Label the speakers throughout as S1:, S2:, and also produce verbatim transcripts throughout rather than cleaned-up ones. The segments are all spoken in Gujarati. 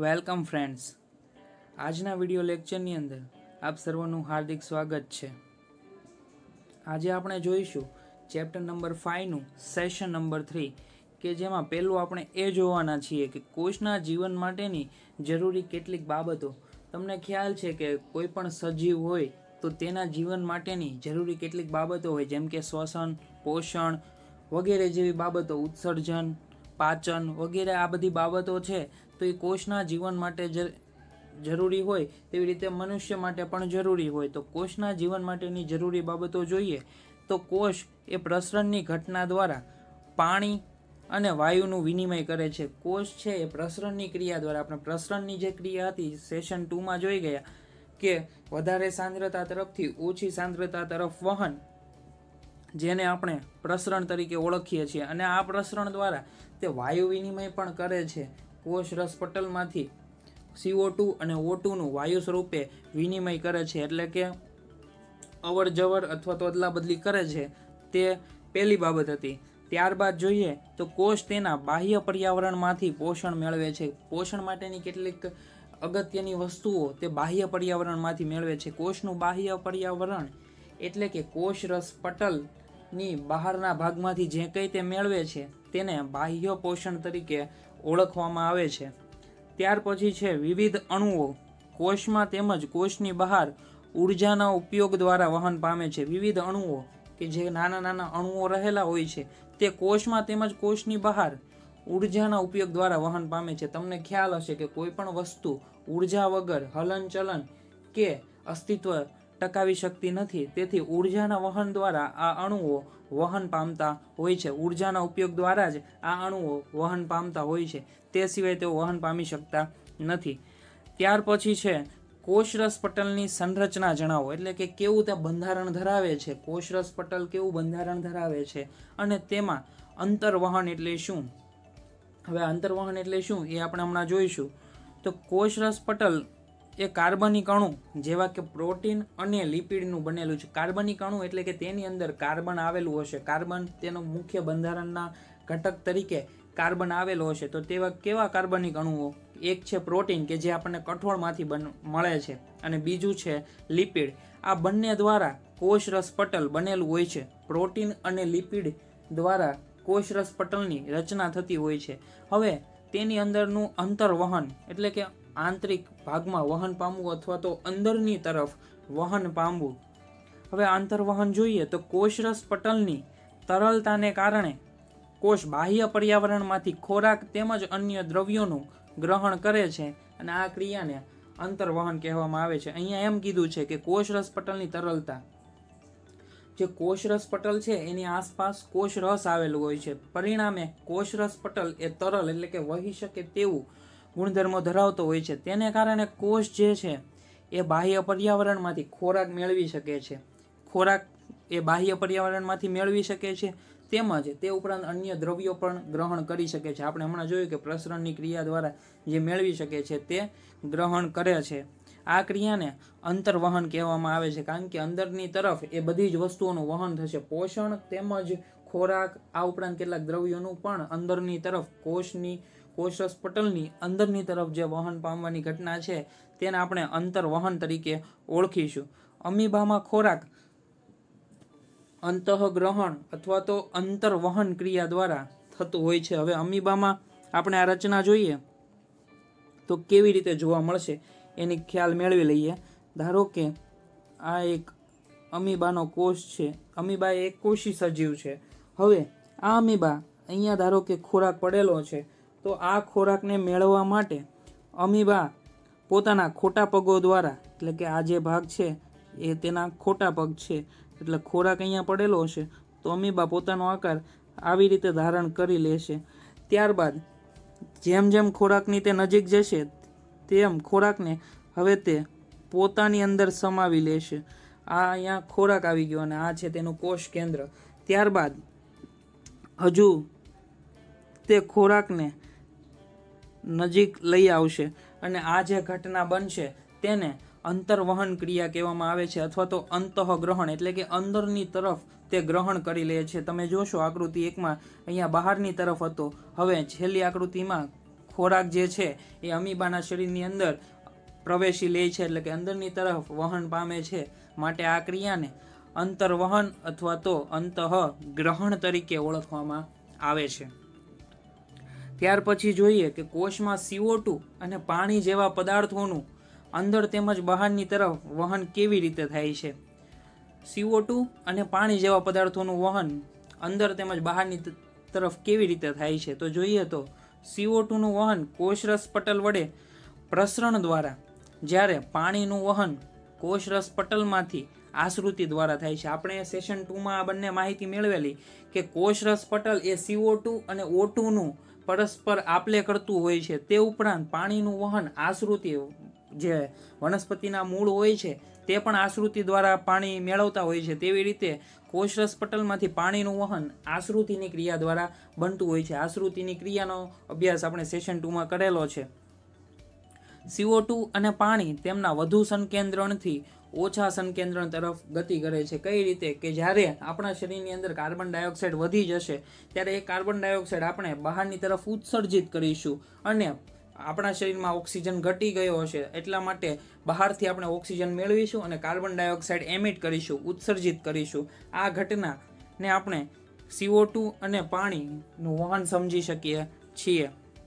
S1: વેલકમ ફ્રેન્ડ્સ, આજના વિડીયો લેક્ચરની અંદર આપ સર્વનું હાર્દિક સ્વાગત છે। આજે આપણે જોઈશું ચેપ્ટર નંબર ફાઇવનું સેશન નંબર થ્રી કે જેમાં પહેલું આપણે એ જોવાના છીએ કે કોષના જીવન માટેની જરૂરી કેટલીક બાબતો। તમને ખ્યાલ છે કે કોઈ પણ સજીવ હોય તો તેના જીવન માટેની જરૂરી કેટલીક બાબતો હોય, જેમ કે શ્વસન, પોષણ વગેરે જેવી બાબતો, ઉત્સર્જન, પાચન વગેરે આ બધી બાબતો છે તો એ કોષના જીવન માટે જરૂરી હોય, તેવી રીતે મનુષ્ય માટે પણ જરૂરી હોય। તો કોષના જીવન માટેની જરૂરી બાબતો જોઈએ તો કોષ એ પ્રસરણની ઘટના દ્વારા પાણી અને વાયુનું વિનિમય કરે છે। કોષ છે એ પ્રસરણની ક્રિયા દ્વારા, આપણે પ્રસરણની જે ક્રિયા હતી સેશન ટુમાં જોઈ ગયા કે વધારે સાંદ્રતા તરફથી ઓછી સાંદ્રતા તરફ વહન, જેને આપણે પ્રસરણ તરીકે ઓળખીએ છીએ, અને આ પ્રસરણ દ્વારા તે વાયુ વિનિમય પણ કરે છે। કોષ રસપટલમાંથી સી ઓ ટુ અને ઓ ટુ નું વાયુ સ્વરૂપે વિનિમય કરે છે, એટલે કે અવર જવર અથવા તો અદલા બદલી કરે છે, તે પહેલી બાબત હતી। ત્યારબાદ જોઈએ તો કોષ તેના બાહ્ય પર્યાવરણમાંથી પોષણ મેળવે છે। પોષણ માટેની કેટલીક અગત્યની વસ્તુઓ તે બાહ્ય પર્યાવરણમાંથી મેળવે છે। કોષનું બાહ્ય પર્યાવરણ એટલે કે કોષ રસપટલની બહારના ભાગમાંથી જે કંઈ તે મેળવે છે તેને બાહ્ય પોષણ તરીકે ઓળખવામાં આવે છે। ત્યાર પછી છે વિવિધ અણુઓ કોષમાં તેમજ કોષની બહાર ઉર્જાના ઉપયોગ દ્વારા વહન પામે છે। વિવિધ અણુઓ કે જે નાના નાના અણુઓ રહેલા હોય છે તે કોષમાં તેમજ કોષની બહાર ઉર્જાના ઉપયોગ દ્વારા વહન પામે છે। તમને ખ્યાલ હશે કે કોઈ પણ વસ્તુ ઉર્જા વગર હલનચલન કે અસ્તિત્વ ટકાવી શકતી નથી, તેથી ઉર્જાના વહન દ્વારા આ અણુઓ વહન પામતા હોય છે। ઉર્જાના ઉપયોગ દ્વારા જ આ અણુઓ વહન પામતા હોય છે, તે સિવાય તેઓ વહન પામી શકતા નથી। ત્યાર પછી છે કોષરસ પટલની સંરચના જણાવો, એટલે કે કેવું તે બંધારણ ધરાવે છે, કોષરસ પટલ કેવું બંધારણ ધરાવે છે અને તેમાં અંતર્વહન એટલે શું। હવે અંતર્વહન એટલે શું એ આપણે હમણાં જોઈશું। તો કોષરસ પટલ એ કાર્બનિક અણુ જેવા કે પ્રોટીન અને લિપિડનું બનેલું છે। કાર્બનિક અણુ એટલે કે તેની અંદર કાર્બન આવેલું હશે, કાર્બન તેનો મુખ્ય બંધારણના ઘટક તરીકે કાર્બન આવેલો હશે। તો તેવા કેવા કાર્બનિક અણુઓ? એક છે પ્રોટીન કે જે આપણને કઠોળમાંથી બન મળે છે, અને બીજું છે લિપિડ। આ બંને દ્વારા કોષરસ પટલ બનેલું હોય છે। પ્રોટીન અને લિપિડ દ્વારા કોષરસ પટલની રચના થતી હોય છે। હવે તેની અંદરનું અંતર્વહન એટલે કે આંતરિક ભાગમાં વહન પામવું અથવા તો અંદરની તરફ વહન પામવું। હવે આંતરવહન જોઈએ તો કોષરસ પટલની તરલતાને કારણે કોષ બાહ્ય પર્યાવરણમાંથી ખોરાક તેમજ અન્ય દ્રવ્યોનું ગ્રહણ કરે છે, અને આ ક્રિયાને અંતર્વહન કહેવામાં આવે છે। અહીંયા એમ કીધું છે કે કોષરસ પટલની તરલતા, જે કોષરસ પટલ છે એની આસપાસ કોષરસ આવેલું હોય છે, પરિણામે કોષરસ પટલ એ તરલ એટલે કે વહી શકે તેવું ગુણધર્મો ધરાવતો હોય છે। તેને કારણે કોષ જે છે એ બાહ્ય પર્યાવરણમાંથી ખોરાક મેળવી શકે છે, ખોરાક એ બાહ્ય પર્યાવરણમાંથી મેળવી શકે છે, તેમજ તે ઉપરાંત અન્ય દ્રવ્યો પણ ગ્રહણ કરી શકે છે। આપણે હમણાં જોયું કે પ્રસરણની ક્રિયા દ્વારા જે મેળવી શકે છે તે ગ્રહણ કરે છે। આ ક્રિયાને અંતર્વહન કહેવામાં આવે છે, કારણ કે અંદરની તરફ એ બધી જ વસ્તુઓનું વહન થશે, પોષણ તેમજ ખોરાક, આ ઉપરાંત કેટલાક દ્રવ્યોનું પણ અંદરની તરફ કોષની કોષરસ પટલની અંદરની તરફ જે વહન પામવાની ઘટના છે તેને આપણે અંતર્વહન તરીકે ઓળખીશું। અમીબામાં ખોરાક અંતઃગ્રહણ અથવા તો અંતર્વહન ક્રિયા દ્વારા થતું હોય છે। હવે અમીબામાં આપણે આ રચના જોઈએ તો કેવી રીતે જોવા મળશે એની ખ્યાલ મેળવી લઈએ। ધારો કે આ એક અમીબાનો કોષ છે, અમીબા એક કોષી સજીવ છે। હવે આ અમીબા અહીંયા ધારો કે ખોરાક પડેલો છે, તો આ ખોરાકને મેળવવા માટે અમીબા પોતાના ખોટા પગો દ્વારા, એટલે કે આ જે ભાગ છે એ તેના ખોટા પગ છે, એટલે ખોરાક અહીંયા પડેલો હશે તો અમીબા પોતાનો આકાર આવી રીતે ધારણ કરી લેશે। ત્યારબાદ જેમ જેમ ખોરાકની તે નજીક જશે તેમ ખોરાકને હવે તે પોતાની અંદર સમાવી લેશે। આ અહીંયા ખોરાક આવી ગયો અને આ છે તેનું કોષ કેન્દ્ર। ત્યારબાદ હજુ તે ખોરાકને નજીક લઈ આવશે અને આ જે ઘટના બનશે તેને અંતર્વહન ક્રિયા કહેવામાં આવે છે, અથવા તો અંતઃગ્રહણ એટલે કે અંદરની તરફ તે ગ્રહણ કરી લે છે। તમે જોશો આકૃતિ એકમાં અહીંયા બહારની તરફ હતો, હવે છેલ્લી આકૃતિમાં ખોરાક જે છે એ અમીબાના શરીરની અંદર પ્રવેશી લે છે, એટલે કે અંદરની તરફ વહન પામે છે. માટે આ ક્રિયાને અંતર્વહન અથવા તો અંતઃગ્રહણ તરીકે ઓળખવામાં આવે છે. ત્યાર પછી જોઈએ કે કોષમાં સી ઓ ટુ અને પાણી જેવા પદાર્થોનું અંદર તેમજ બહારની તરફ વહન કેવી રીતે થાય છે. સી ઓ ટુ અને પાણી જેવા પદાર્થોનું વહન અંદર તેમજ બહારની તરફ કેવી રીતે થાય છે. તો જોઈએ તો સી ઓ ટુ નું વહન કોષરસ પટલ વડે પ્રસરણ દ્વારા, જ્યારે પાણીનું વહન કોષરસ પટલમાંથી આશ્રુતિ દ્વારા થાય છે. આપણે સેશન ટુમાં આ બંને માહિતી મેળવેલી કે કોષરસ પટલ એ સી ઓ ટુ અને ઓ ટુ નું પરસ્પર આપલે કરતું હોય છે. તે ઉપરાંત પાણીનું વહન આશ્રુતિ, જે વનસ્પતિના મૂળ હોય છે તે પણ આશ્રુતિ દ્વારા પાણી મેળવતા હોય છે. તેવી રીતે કોષરસ પટલમાંથી પાણીનું વહન આશ્રુતિની ક્રિયા દ્વારા બનતું હોય છે. આશ્રુતિની ક્રિયાનો અભ્યાસ આપણે સેશન ટુમાં કરેલો છે. સી ઓ ટુ અને પાણી તેમના વધુ સંકેન્દ્રણથી ઓછા સંકેન્દ્રણ તરફ ગતિ કરે છે. કઈ રીતે કે જ્યારે આપણા શરીરની અંદર કાર્બન ડાયોક્સાઇડ વધી જશે ત્યારે એ કાર્બન ડાયોક્સાઇડ આપણે બહારની તરફ ઉત્સર્જિત કરીશું અને આપણા શરીરમાં ઓક્સિજન ઘટી ગયો હશે એટલા માટે બહારથી આપણે ઓક્સિજન મેળવીશું અને કાર્બન ડાયોક્સાઇડ એમિટ કરીશું, ઉત્સર્જિત કરીશું. આ ઘટનાને આપણે સી ઓ ટુ અને પાણીનું વહન સમજી શકીએ છીએ.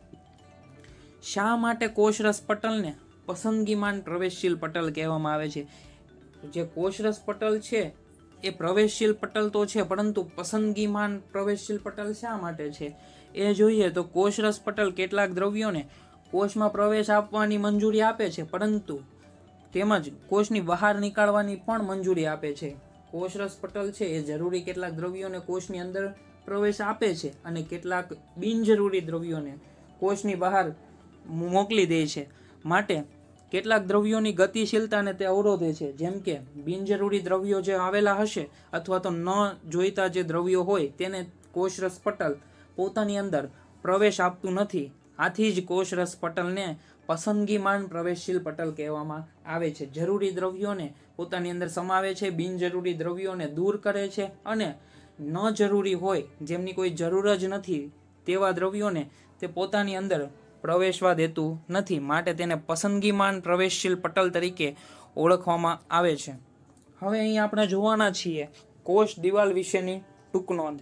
S1: શા માટે કોષરસ પટલને પસંદગીમાન પ્રવેશશીલ પટલ કહેવામાં આવે છે? જે કોષરસ પટલ છે એ પ્રવેશશીલ પટલ તો છે, પરંતુ પસંદગીમાન પ્રવેશશીલ પટલ શા માટે છે એ જોઈએ તો કોષરસ પટલ કેટલાક દ્રવ્યોને કોષમાં પ્રવેશ આપવાની મંજૂરી આપે છે, પરંતુ તેમજ કોષની બહાર નીકાળવાની પણ મંજૂરી આપે છે. કોષરસ પટલ છે એ જરૂરી કેટલાક દ્રવ્યોને કોષની અંદર પ્રવેશ આપે છે અને કેટલાક બિનજરૂરી દ્રવ્યોને કોષની બહાર મોકલી દે છે. માટે કેટલાક દ્રવ્યોની ગતિશીલતાને તે અવરોધે છે. જેમ કે બિનજરૂરી દ્રવ્યો જે આવેલા હશે અથવા તો ન જોઈતા જે દ્રવ્યો હોય તેને કોષરસ પટલ પોતાની અંદર પ્રવેશ આપતું નથી. આથી જ કોષરસ પટલને પસંદગીમાન પ્રવેશશીલ પટલ કહેવામાં આવે છે. જરૂરી દ્રવ્યોને પોતાની અંદર સમાવે છે, બિનજરૂરી દ્રવ્યોને દૂર કરે છે અને ન જરૂરી હોય, જેમની કોઈ જરૂર જ નથી તેવા દ્રવ્યોને તે પોતાની અંદર પ્રવેશવા દેતું નથી. માટે તેને પસંદગીમાન પ્રવેશશીલ પટલ તરીકે ઓળખવામાં આવે છે. હવે અહીં આપણે જોવાના છીએ કોષ દિવાલ વિશેની ટૂંક નોંધ.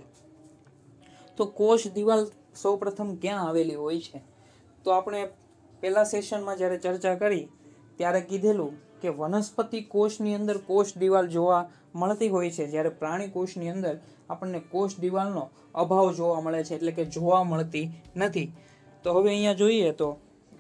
S1: તો કોષ દિવાલ સૌપ્રથમ ક્યાં આવેલી હોય છે? તો આપણે પહેલા સેશનમાં જ્યારે ચર્ચા કરી ત્યારે કીધેલું કે વનસ્પતિ કોષની અંદર કોષ દિવાલ જોવા મળતી હોય છે, જ્યારે પ્રાણી કોષની અંદર આપણને કોષ દિવાલનો અભાવ જોવા મળે છે, એટલે કે જોવા મળતી નથી. તો હવે અહીંયા જોઈએ તો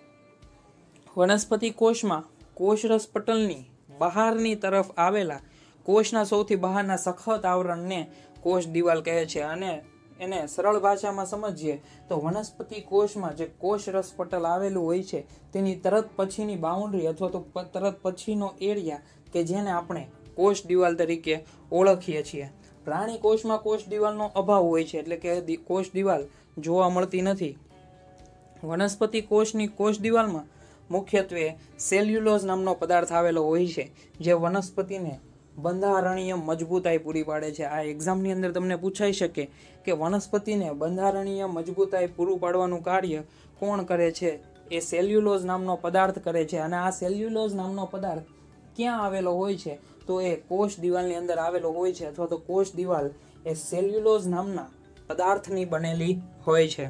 S1: વનસ્પતિ કોષમાં કોષરસ પટલની બહારની તરફ આવેલા કોષના સૌથી બહારના સખત આવરણને કોષ દિવાલ કહે છે. અને એને સરળ ભાષામાં સમજીએ તો વનસ્પતિ કોષમાં જે કોષરસ પટલ આવેલું હોય છે તેની તરત પછીની બાઉન્ડ્રી અથવા તો તરત પછીનો એરિયા કે જેને આપણે કોષ દિવાલ તરીકે ઓળખીએ છીએ. પ્રાણી કોષમાં કોષ દિવાલનો અભાવ હોય છે, એટલે કે કોષ દિવાલ જોવા મળતી નથી. વનસ્પતિ કોષની કોષ દિવાલમાં મુખ્યત્વે સેલ્યુલોઝ નામનો પદાર્થ આવેલો હોય છે, જે વનસ્પતિને બંધારણીય મજબૂતાઈ પૂરી પાડે છે. આ એક્ઝામની અંદર તમને પૂછાઈ શકે કે વનસ્પતિને બંધારણીય મજબૂતાઈ પૂરું પાડવાનું કાર્ય કોણ કરે છે? એ સેલ્યુલોઝ નામનો પદાર્થ કરે છે. અને આ સેલ્યુલોઝ નામનો પદાર્થ ક્યાં આવેલો હોય છે? તો એ કોષ દિવાલની અંદર આવેલો હોય છે, અથવા તો કોષ દિવાલ એ સેલ્યુલોઝ નામના પદાર્થની બનેલી હોય છે.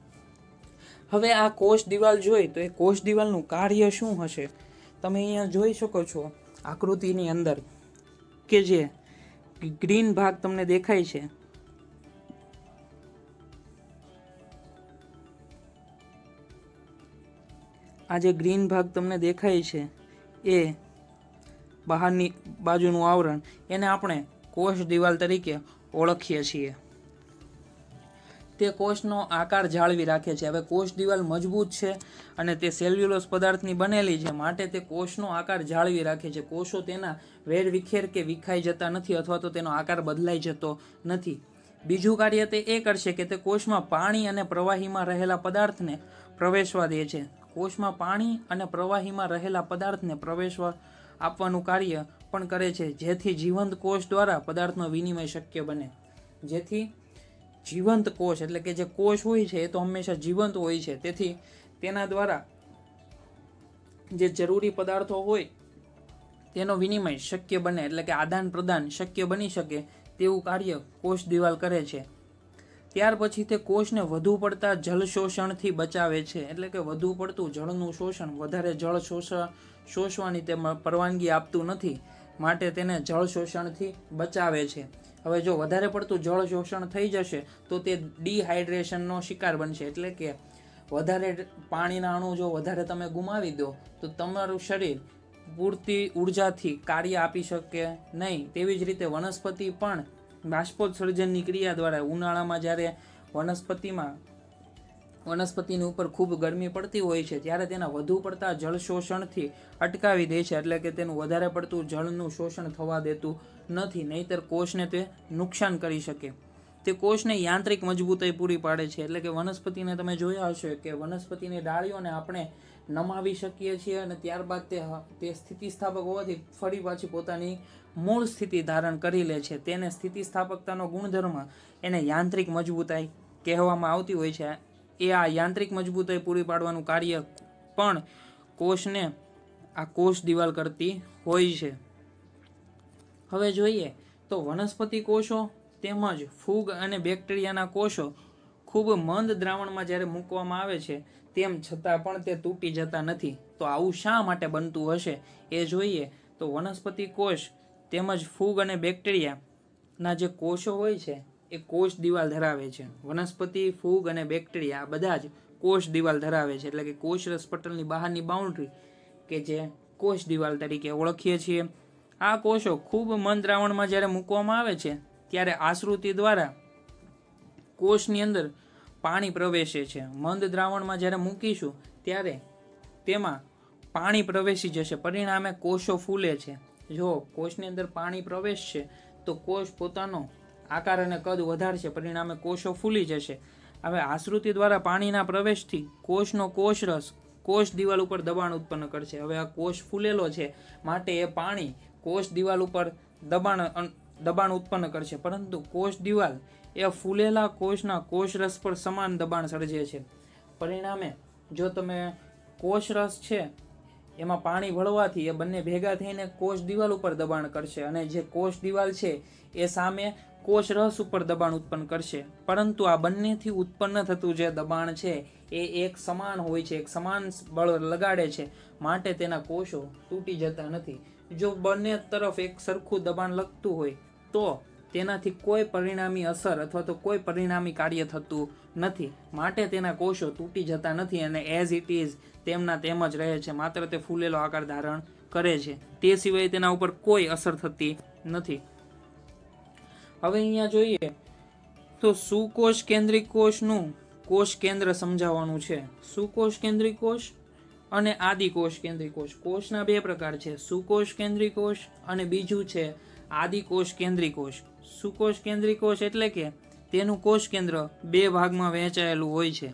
S1: હવે આ કોષ દિવાલ જોઈ તો એ કોષ દિવાલનું કાર્ય શું હશે? તમે અહીંયા જોઈ શકો છો આકૃતિની અંદર કે જે ગ્રીન ભાગ તમને દેખાય છે, આ જે ગ્રીન ભાગ તમને દેખાય છે એ બહારની બાજુનું આવરણ, એને આપણે કોષ દિવાલ તરીકે ઓળખીએ છીએ. તે કોષનો આકાર જાળવી રાખે છે. હવે કોષ દિવાલ મજબૂત છે અને તે સેલ્યુલોઝ પદાર્થની બનેલી છે, માટે તે કોષનો આકાર જાળવી રાખે છે. કોષો તેના વેર વિખેર કે વિખાઈ જતા નથી અથવા તો તેનો આકાર બદલાઈ જતો નથી. બીજું કાર્ય તે એ કરશે કે તે કોષમાં પાણી અને પ્રવાહીમાં રહેલા પદાર્થને પ્રવેશવા દે છે. કોષમાં પાણી અને પ્રવાહીમાં રહેલા પદાર્થને પ્રવેશવા આપવાનું કાર્ય પણ કરે છે, જેથી જીવંત કોષ દ્વારા પદાર્થનો વિનિમય શક્ય બને. જેથી જીવંત કોષ એટલે કે જે કોષ હોય છે એ તો હંમેશા જીવંત હોય છે, તેથી તેના દ્વારા જે જરૂરી પદાર્થો હોય તેનો વિનિમય શક્ય બને, એટલે કે આદાન પ્રદાન શક્ય બની શકે તેવું કાર્ય કોષ દિવાલ કરે છે. ત્યાર પછી તે કોષને વધુ પડતા જળ શોષણથી બચાવે છે, એટલે કે વધુ પડતું જળનું શોષણ, વધારે જળ શોષણ શોષવાની તેમાં પરવાનગી આપતું નથી, માટે તેને જળ શોષણથી બચાવે છે. હવે જો વધારે પડતું જળ શોષણ થઈ જશે તો તે ડિહાઇડ્રેશનનો શિકાર બનશે, એટલે કે વધારે પાણીના અણુ જો વધારે તમે ગુમાવી દો તો તમારું શરીર પૂરતી ઉર્જાથી કાર્ય આપી શકે નહીં. તેવી જ રીતે વનસ્પતિ પણ બાષ્પોત્સર્જનની ક્રિયા દ્વારા ઉનાળામાં જ્યારે વનસ્પતિમાં વનસ્પતિની ઉપર ખૂબ ગરમી પડતી હોય છે ત્યારે તેના વધુ પડતા જળ શોષણથી અટકાવી દે છે, એટલે કે તેનું વધારે પડતું જળનું શોષણ થવા દેતું નથી, નહીંતર કોષને તે નુકસાન કરી શકે. તે કોષને યાંત્રિક મજબૂતાઈ પૂરી પાડે છે, એટલે કે વનસ્પતિને તમે જોયા હશે કે વનસ્પતિની ડાળીઓને આપણે નમાવી શકીએ છીએ અને ત્યારબાદ તે તે સ્થિતિસ્થાપક હોવાથી ફરી પાછી પોતાની મૂળ સ્થિતિ ધારણ કરી લે છે. તેને સ્થિતિસ્થાપકતાનો ગુણધર્મ એને યાંત્રિક મજબૂતાઈ કહેવામાં આવતી હોય છે. એ આ યાંત્રિક મજબૂતાઈ પૂરી પાડવાનું કાર્ય પણ કોષને આ કોષ દિવાલ કરતી હોય છે. હવે જોઈએ તો વનસ્પતિ કોષો તેમજ ફૂગ અને બેક્ટેરિયાના કોષો ખૂબ મંદ દ્રાવણમાં જ્યારે મૂકવામાં આવે છે તેમ છતાં પણ તે તૂટી જતા નથી. તો આવું શા માટે બનતું હશે એ જોઈએ તો વનસ્પતિ કોષ તેમજ ફૂગ અને બેક્ટેરિયાના જે કોષો હોય છે એ કોષ દિવાલ ધરાવે છે. વનસ્પતિ, ફૂગ અને બેક્ટેરિયા બધા જ કોષ દિવાલ ધરાવે છે, એટલે કે કોષરસ પટલની બહારની બાઉન્ડ્રી કે જે કોષ દિવાલ તરીકે ઓળખીએ છીએ. આ કોષો ખૂબ મંદ દ્રાવણમાં જ્યારે મૂકવામાં આવે છે ત્યારે આશ્રુતિ દ્વારા કોષની અંદર પાણી પ્રવેશે છે. મંદ દ્રાવણમાં જ્યારે મૂકીશું ત્યારે તેમાં પાણી પ્રવેશી જશે, પરિણામે કોષો ફૂલે છે. જો કોષની અંદર પાણી પ્રવેશશે તો કોષ પોતાનો આકાર અને કદ વધારશે, પરિણામે કોષો ફૂલી જશે. હવે આશ્રુતિ દ્વારા પાણીના પ્રવેશથી કોષનો કોષરસ કોષ દિવાલ ઉપર દબાણ ઉત્પન્ન કરશે. હવે આ કોષ ફૂલેલો છે માટે એ પાણી કોષ દિવાલ ઉપર દબાણ દબાણ ઉત્પન્ન કરશે, પરંતુ કોષ દિવાલ એ ફૂલેલા કોષના કોષરસ પર સમાન દબાણ સર્જે છે. પરિણામે જો તમે કોષરસ છે એમાં પાણી ભળવાથી એ બંને ભેગા થઈને કોષ દિવાલ ઉપર દબાણ કરશે અને જે કોષ દિવાલ છે એ સામે કોષરસ ઉપર દબાણ ઉત્પન્ન કરશે, પરંતુ આ બંનેથી ઉત્પન્ન થતું જે દબાણ છે એ એક સમાન હોય છે, એક સમાન બળ લગાડે છે, માટે તેના કોષો તૂટી જતા નથી. જો બંને તરફ એક સરખું દબાણ લગતું હોય તો તેનાથી કોઈ પરિણામી અસર અથવા તો કોઈ પરિણામી કાર્ય થતું નથી, માટે તેના કોષો તૂટી જતા નથી અને એઝ ઇટ ઇઝ તેમના તેમ જ રહે છે, માત્ર તે ફૂલેલો આકાર ધારણ કરે છે. તે સિવાય તેના ઉપર કોઈ અસર થતી નથી. હવે અહીંયા જોઈએ તો સુકોષ કેન્દ્રિક કોષનું કોષ કેન્દ્ર સમજાવવાનું છે. સુકોષ કેન્દ્રિક કોષ અને આદિકોષ કેન્દ્રિક કોષ. કોષના બે પ્રકાર છે, સુકોષ કેન્દ્રિક કોષ અને બીજું છે આદિકોષ કેન્દ્રિક કોષ. સુકોષ કેન્દ્રિક કોષ એટલે કે તેનું કોષ કેન્દ્ર બે ભાગમાં વહેંચાયેલું હોય છે.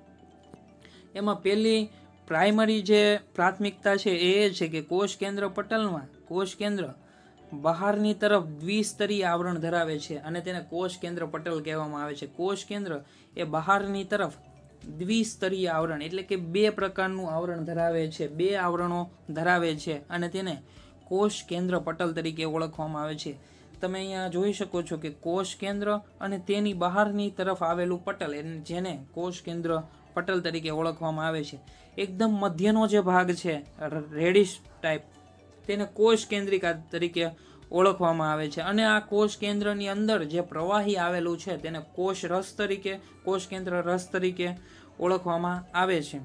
S1: એમાં પહેલી પ્રાઇમરી જે પ્રાથમિકતા છે એ છે કે કોષ કેન્દ્ર પટલમાં કોષ કેન્દ્ર બહારની તરફ દ્વિસ્તરીય આવરણ ધરાવે છે અને તેને કોષ કેન્દ્ર પટલ કહેવામાં આવે છે. કોષ કેન્દ્ર એ બહારની તરફ દ્વિસ્તરીય આવરણ એટલે કે બે પ્રકારનું આવરણ ધરાવે છે, બે આવરણો ધરાવે છે અને તેને કોષ કેન્દ્ર પટલ તરીકે ઓળખવામાં આવે છે. તમે અહીંયા જોઈ શકો છો કે કોષ કેન્દ્ર અને તેની બહારની તરફ આવેલું પટલ જેને કોષ કેન્દ્ર પટલ તરીકે ઓળખવામાં આવે છે. એકદમ મધ્યનો જે ભાગ છે રેડિશ ટાઈપ તેને કોષ કેન્દ્રિકા તરીકે ઓળખવામાં આવે છે અને આ કોષ કેન્દ્રની અંદર જે પ્રવાહી આવેલું છે તેને કોષ રસ તરીકે કોષ કેન્દ્ર રસ તરીકે ઓળખવામાં આવે છે.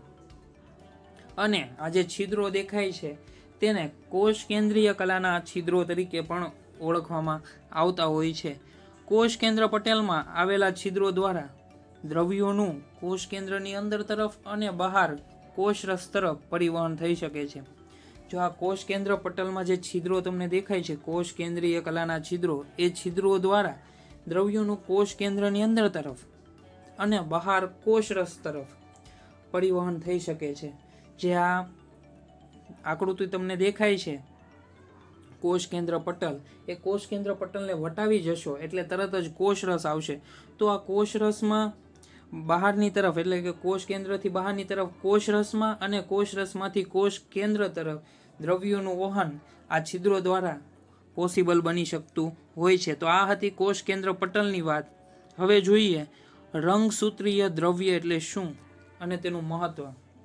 S1: અને આ જે છિદ્રો દેખાય છે તેને કોષ કેન્દ્રીય કલાના છિદ્રો તરીકે પણ ઓળખવામાં આવતા હોય છે. કોષ કેન્દ્ર પટેલમાં આવેલા છિદ્રો દ્વારા દ્રવ્યોનું કોષ કેન્દ્રની અંદર તરફ અને બહાર કોષ રસ તરફ પરિવહન થઈ શકે છે. જો આ કોષ કેન્દ્ર પટલમાં જે છિદ્રો તમને દેખાય છે કોષ કેન્દ્રીય કલાના છિદ્રો, એ છિદ્રો દ્વારા દ્રવ્યોનું કોષ કેન્દ્રની અંદર તરફ અને બહાર કોષ રસ તરફ પરિવહન થઈ શકે છે. જે આ આકૃતિ તમને દેખાય છે કોષ કેન્દ્ર પટલ, એ કોષ કેન્દ્ર પટલને વટાવી જશો એટલે તરત જ કોષ રસ આવશે. તો આ કોષ રસમાં બહારની તરફ એટલે કે કોષ કેન્દ્રથી બહારની તરફ કોષરસમાં અને કોષરસમાંથી કોષ કેન્દ્ર તરફ દ્રવ્યોનું વહન આ છિદ્રો દ્વારા પોસિબલ બની શકતું હોય છે. તો આ હતી કોષ કેન્દ્ર પટલની વાત. હવે જોઈએ રંગસૂત્રીય દ્રવ્ય એટલે શું અને તેનું મહત્વ.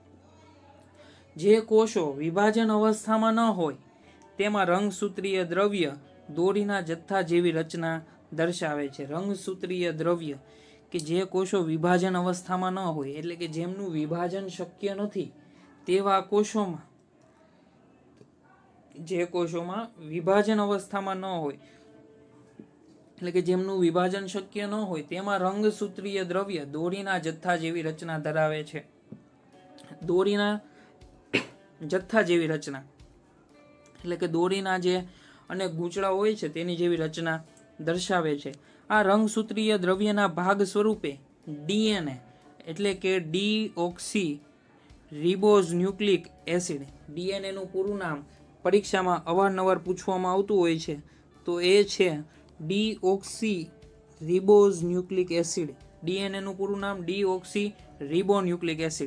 S1: જે કોષો વિભાજન અવસ્થામાં ન હોય તેમાં રંગસૂત્રીય દ્રવ્ય દોરીના જથ્થા જેવી રચના દર્શાવે છે. રંગસૂત્રીય દ્રવ્ય કે જે કોષો વિભાજન અવસ્થામાં ન હોય એટલે કે જેમનું વિભાજન શક્ય નથી તેવા કોષોમાં, જે કોષોમાં વિભાજન અવસ્થામાં ન હોય એટલે કે જેમનું વિભાજન શક્ય ન હોય તેમાં રંગસૂત્રીય દ્રવ્ય દોરીના જથ્થા જેવી રચના ધરાવે છે. દોરીના જથ્થા જેવી રચના એટલે કે દોરીના જે અને ગૂંચળા હોય છે તેની જેવી રચના દર્શાવે છે. આ રંગસૂત્રીય દ્રવ્યના ભાગ સ્વરૂપે ડીએનએ એટલે કે deoxy ribose nucleic acid, DNA નું પૂરું નામ પરીક્ષામાં અવારનવાર પૂછવામાં આવતું હોય છે, તો એ છે deoxy ribose nucleic acid. DNA નું પૂરું નામ ડીઓક્સી રિબો ન્યુક્લિક એસિડ.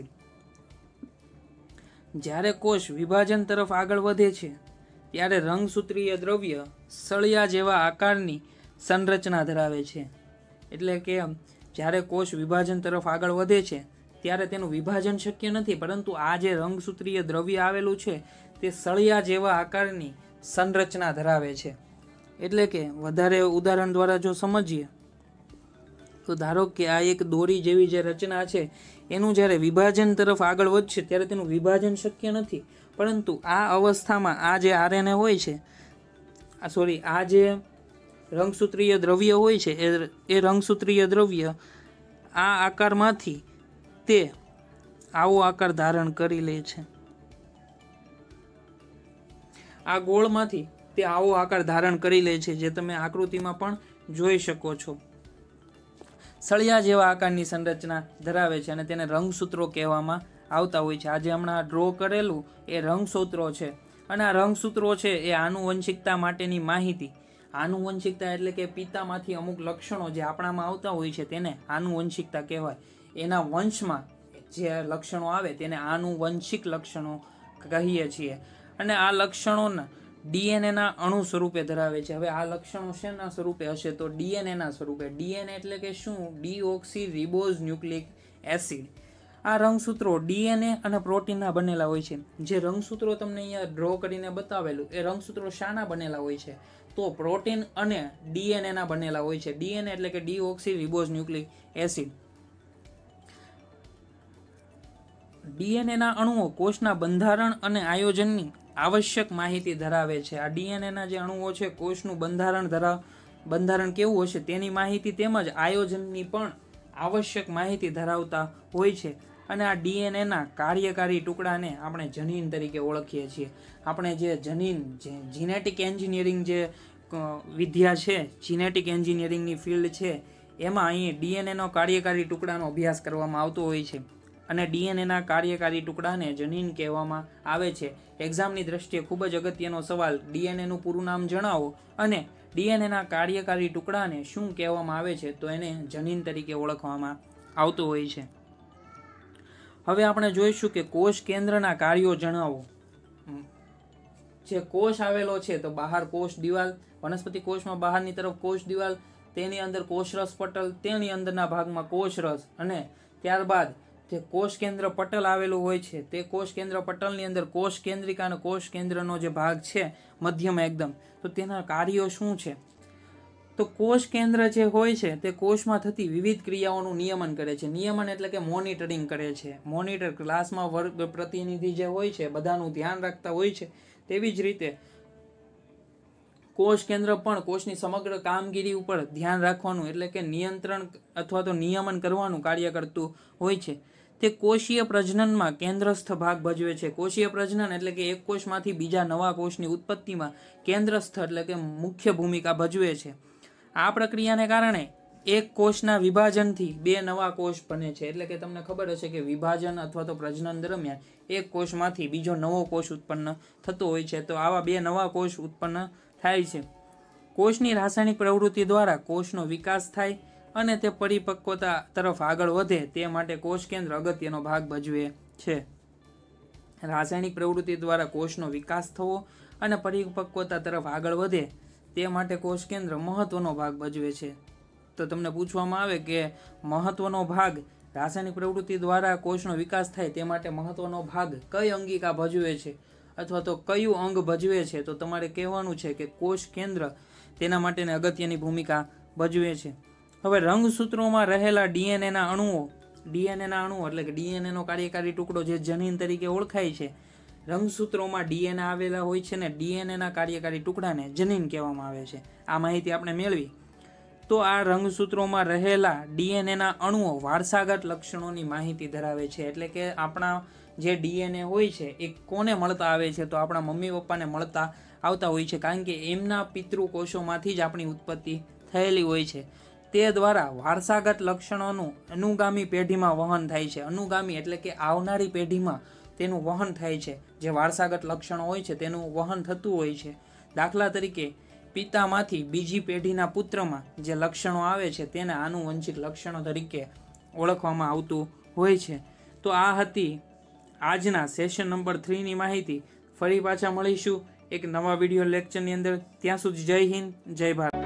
S1: જ્યારે કોષ વિભાજન તરફ આગળ વધે છે ત્યારે રંગસૂત્રીય દ્રવ્ય સળિયા જેવા આકારની સંરચના ધરાવે છે. એટલે કે જ્યારે કોષ વિભાજન તરફ આગળ વધે છે ત્યારે તેનું વિભાજન શક્ય નથી, પરંતુ આ જે રંગસૂત્રીય દ્રવ્ય આવેલું છે તે સળિયા જેવા આકારની સંરચના ધરાવે છે. એટલે કે વધારે ઉદાહરણ દ્વારા જો સમજીએ તો ધારો કે આ એક દોરી જેવી જે રચના છે એનું જ્યારે વિભાજન તરફ આગળ વધશે ત્યારે તેનું વિભાજન શક્ય નથી, પરંતુ આ અવસ્થામાં આ જે આરએનએ હોય છે, આ સોરી આ જે રંગસૂત્રીય દ્રવ્ય હોય છે એ એ રંગસૂત્રીય દ્રવ્ય આ આકારમાંથી તે આવો આકાર ધારણ કરી લે છે. આ ગોળમાંથી તે આવો આકાર ધારણ કરી લે છે, જે તમે આકૃતિમાં પણ જોઈ શકો છો. સળિયા જેવા આકારની સંરચના ધરાવે છે અને તેને રંગસૂત્રો કહેવામાં આવતા હોય છે. આજે હમણાં ડ્રો કરેલું એ રંગસૂત્રો છે અને આ રંગસૂત્રો છે એ આનુવંશિકતા માટેની માહિતી, આનુવંશિકતા એટલે કે પિતામાંથી અમુક લક્ષણો જે આપણામાં આવતા હોય છે તેને આનુવંશિકતા કહેવાય. એના વંશમાં જે લક્ષણો આવે તેને આનુવંશિક લક્ષણો કહીએ છીએ અને આ લક્ષણોના ડીએનએ ના અણુ સ્વરૂપે ધરાવે છે. હવે આ લક્ષણો શેના સ્વરૂપે હશે તો ડીએનએ ના સ્વરૂપે. ડીએનએ એટલે કે શું? Deoxy ribose nucleic acid. આ રંગસૂત્રો ડીએનએ અને પ્રોટીનના બનેલા હોય છે. જે રંગસૂત્રો તમને અહીંયા ડ્રો કરીને બતાવેલું એ રંગસૂત્રો શાના બનેલા હોય છે તો પ્રોટીન અને ડીએનએ ના બનેલા હોય છે. ડીએનએ એટલે કે deoxy ribose nucleic acid. DNA ના અણુઓ કોષના બંધારણ અને આયોજનની આવશ્યક માહિતી ધરાવે છે. આ ડીએનએ ના જે અણુઓ છે કોષનું બંધારણ ધરાવ બંધારણ કેવું હશે તેની માહિતી તેમજ આયોજનની પણ આવશ્યક માહિતી ધરાવતા હોય છે. અને આ ડીએનએ ના કાર્યકારી ટુકડાને આપણે જનીન તરીકે ઓળખીએ છીએ. આપણે જે જનીન જે જીનેટિક એન્જિનિયરિંગ જે વિદ્યા છે, જીનેટિક એન્જિનિયરિંગની ફિલ્ડ છે, એમાં અહીં ડીએનએ નો કાર્યકારી ટુકડાનો અભ્યાસ કરવામાં આવતો હોય છે અને ડીએનએ ના કાર્યકારી ટુકડાને જનીન કહેવામાં આવે છે. એક્ઝામની દ્રષ્ટિએ ખૂબ જ અગત્યનો સવાલ, ડીએનએ નું પૂરું નામ જણાવો અને ડીએનએ ના કાર્યકારી ટુકડાને શું કહેવામાં આવે છે તો એને જનીન તરીકે ઓળખવામાં આવતું હોય છે. હવે આપણે જોઈશું કે કોષ કેન્દ્રના કાર્યો જણાવો. જે કોષ આવેલો છે તો બહાર કોષ દિવાલ, વનસ્પતિ કોષમાં બહારની તરફ કોષ દિવાલ, તેની અંદર કોષરસ પટલ, તેની અંદરના ભાગમાં કોષરસ અને ત્યારબાદ જે કોષ કેન્દ્ર પટલ આવેલું હોય છે તે કોષ કેન્દ્ર પટલની અંદર કોષ કેન્દ્રિકા અને કોષ કેન્દ્રનો જે ભાગ છે મધ્યમાં એકદમ, તો તેના કાર્યો શું છે તો કોષ કેન્દ્ર જે હોય છે તે કોષમાં થતી વિવિધ ક્રિયાઓનું નિયમન કરે છે. નિયમન એટલે કે મોનિટરિંગ કરે છે. મોનિટર ક્લાસમાં વર્ગ પ્રતિનિધિ જે હોય છે બધાનું ધ્યાન રાખતા હોય છે, તેવી જ રીતે કોષ કેન્દ્ર પણ કોષની સમગ્ર કામગીરી ઉપર ધ્યાન રાખવાનું એટલે કે નિયંત્રણ અથવા તો નિયમન કરવાનું કાર્ય કરતું હોય છે. તે કોષીય પ્રજનનમાં કેન્દ્રસ્થ ભાગ ભજવે છે. કોષીય પ્રજનન એટલે કે એક કોષમાંથી બીજા નવા કોષની ઉત્પત્તિમાં કેન્દ્રસ્થ એટલે કે મુખ્ય ભૂમિકા ભજવે છે. આ પ્રક્રિયાને કારણે એક કોષના વિભાજનથી બે નવા કોષ બને છે. એટલે કે તમને ખબર હશે કે વિભાજન અથવા તો પ્રજનન દરમિયાન એક કોષમાંથી બીજો નવો કોષ ઉત્પન્ન થતો હોય છે, તો આવા બે નવા કોષ ઉત્પન્ન થાય છે. કોષની રાસાયણિક પ્રવૃત્તિ દ્વારા કોષનો વિકાસ થાય અને તે પરિપક્વતા તરફ આગળ વધે તે માટે કોષ કેન્દ્ર અગત્યનો ભાગ ભજવે છે. રાસાયણિક પ્રવૃત્તિ દ્વારા કોષનો વિકાસ થવો અને પરિપક્વતા તરફ આગળ વધે તે માટે કોષ કેન્દ્ર મહત્વનો ભાગ ભજવે છે. તો તમને પૂછવામાં આવે કે મહત્વનો ભાગ રાસાયણિક પ્રવૃત્તિ દ્વારા કોષનો વિકાસ થાય તે માટે મહત્વનો ભાગ કઈ અંગિકા ભજવે છે અથવા તો કયું અંગ ભજવે છે, તો તમારે કહેવાનું છે કે કોષ કેન્દ્ર તેના માટેની અગત્યની ભૂમિકા ભજવે છે. હવે રંગસૂત્રોમાં રહેલા ડીએનએના અણુઓ ડીએનએના અણુઓ એટલે કે ડીએનએનો કાર્યકારી ટુકડો જે જનીન તરીકે ઓળખાય છે, રંગસૂત્રોમાં ડીએનએ આવેલા હોય છે ને ડીએનએના કાર્યકારી ટુકડાને જનીન કહેવામાં આવે છે. આ માહિતી આપણે મેળવી. તો આ રંગસૂત્રોમાં રહેલા ડીએનએના અણુઓ વારસાગત લક્ષણોની માહિતી ધરાવે છે. એટલે કે આપણા જે ડીએનએ હોય છે એ કોને મળતા આવે છે, તો આપણા મમ્મી પપ્પાને મળતા આવતા હોય છે, કારણ કે એમના પિતૃ કોષોમાંથી જ આપણી ઉત્પત્તિ થયેલી હોય છે. તે દ્વારા વારસાગત લક્ષણોનું અનુગામી પેઢીમાં વહન થાય છે. અનુગામી એટલે કે આવનારી પેઢીમાં તેનું વહન થાય છે. જે વારસાગત લક્ષણો હોય છે તેનું વહન થતું હોય છે. દાખલા તરીકે પિતામાંથી બીજી પેઢીના પુત્રમાં જે લક્ષણો આવે છે તેને આનુવંશિક લક્ષણો તરીકે ઓળખવામાં આવતું હોય છે. તો આ હતી આજના સેશન નંબર થ્રીની માહિતી. ફરી પાછા મળીશું એક નવા વિડીયો લેક્ચરની અંદર. ત્યાં સુધી જય હિન્દ, જય ભારત.